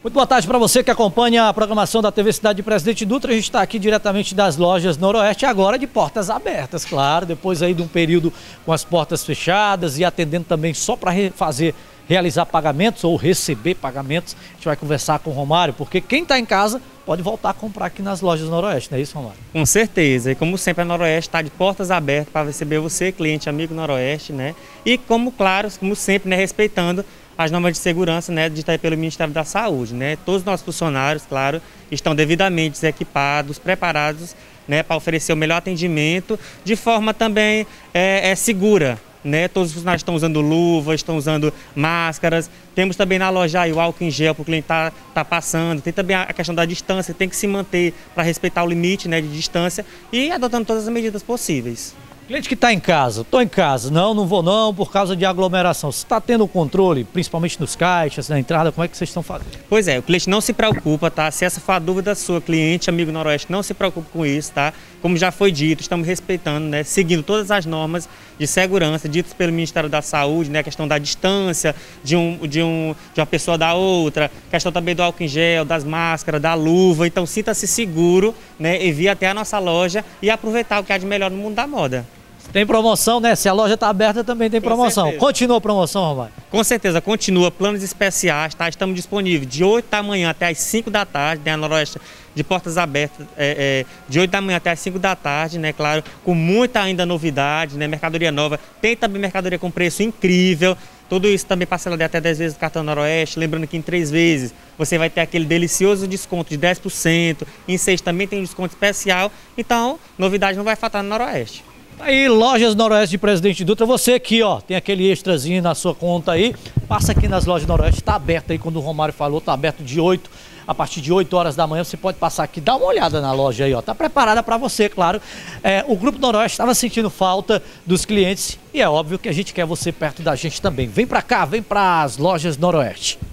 Muito boa tarde para você que acompanha a programação da TV Cidade de Presidente Dutra. A gente está aqui diretamente das lojas Noroeste, agora de portas abertas, claro, depois aí de um período com as portas fechadas e atendendo também só para realizar pagamentos ou receber pagamentos. A gente vai conversar com o Romário, porque quem está em casa pode voltar a comprar aqui nas lojas Noroeste, não é isso, Romário? Com certeza, e como sempre a Noroeste está de portas abertas para receber você, cliente amigo Noroeste, né? E como sempre, né, respeitando as normas de segurança, né, ditas pelo Ministério da Saúde, né? Todos os nossos funcionários, claro, estão devidamente equipados, preparados, né, para oferecer o melhor atendimento de forma também segura, né? Todos os funcionários estão usando luvas, estão usando máscaras. Temos também na loja aí o álcool em gel para o cliente tá passando. Tem também a questão da distância, tem que se manter para respeitar o limite, né, de distância e adotando todas as medidas possíveis. Cliente que está em casa, estou em casa, não vou não, por causa de aglomeração. Você está tendo controle, principalmente nos caixas, na entrada, como é que vocês estão fazendo? Pois é, o cliente não se preocupa, tá? Se essa for a dúvida sua, cliente, amigo Noroeste, não se preocupe com isso, tá? Como já foi dito, estamos respeitando, né? Seguindo todas as normas de segurança ditas pelo Ministério da Saúde, né? A questão da distância de uma pessoa da outra, questão também do álcool em gel, das máscaras, da luva. Então sinta-se seguro, né? E vir até a nossa loja e aproveitar o que há de melhor no mundo da moda. Tem promoção, né? Se a loja está aberta, também tem promoção. Continua a promoção, Romário? Com certeza, continua. Planos especiais, tá? Estamos disponíveis de 8 da manhã até as 5 da tarde, né? A Noroeste de portas abertas, de 8 da manhã até as 5 da tarde, né? Claro, com muita ainda novidade, né? Mercadoria nova. Tem também mercadoria com preço incrível. Tudo isso também parcelado até 10 vezes do cartão Noroeste. Lembrando que em 3 vezes você vai ter aquele delicioso desconto de 10%. Em 6 também tem um desconto especial. Então, novidade não vai faltar no Noroeste. Aí, lojas Noroeste de Presidente Dutra, você aqui, ó, tem aquele extrazinho na sua conta aí, passa aqui nas lojas Noroeste, está aberto aí, quando o Romário falou, está aberto a partir de 8 horas da manhã, você pode passar aqui, dá uma olhada na loja aí, ó, tá preparada para você, claro. O Grupo Noroeste estava sentindo falta dos clientes e é óbvio que a gente quer você perto da gente também. Vem para cá, vem para as lojas Noroeste.